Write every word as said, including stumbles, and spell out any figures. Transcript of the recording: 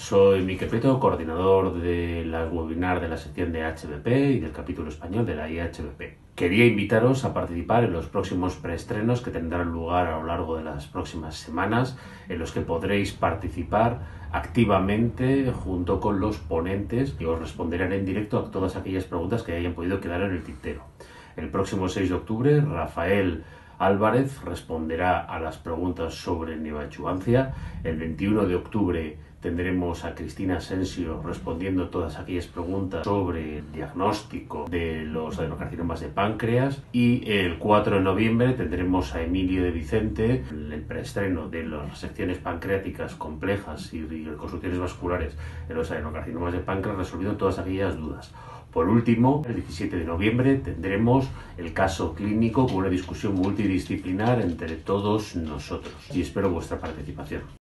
Soy Miquel Prieto, coordinador de las webinars de la sección de H B P y del capítulo español de la I H B P. Quería invitaros a participar en los próximos preestrenos que tendrán lugar a lo largo de las próximas semanas, en los que podréis participar activamente junto con los ponentes y os responderán en directo a todas aquellas preguntas que hayan podido quedar en el tintero. El próximo seis de octubre, Rafael Álvarez responderá a las preguntas sobre neoadjuvancia. El veintiuno de octubre tendremos a Cristina Asensio respondiendo todas aquellas preguntas sobre el diagnóstico de los adenocarcinomas de páncreas. Y el cuatro de noviembre tendremos a Emilio de Vicente, el preestreno de las secciones pancreáticas complejas y reconstrucciones vasculares en los adenocarcinomas de páncreas, resolviendo todas aquellas dudas. Por último, el diecisiete de noviembre tendremos el caso clínico con una discusión multidisciplinar entre todos nosotros y espero vuestra participación.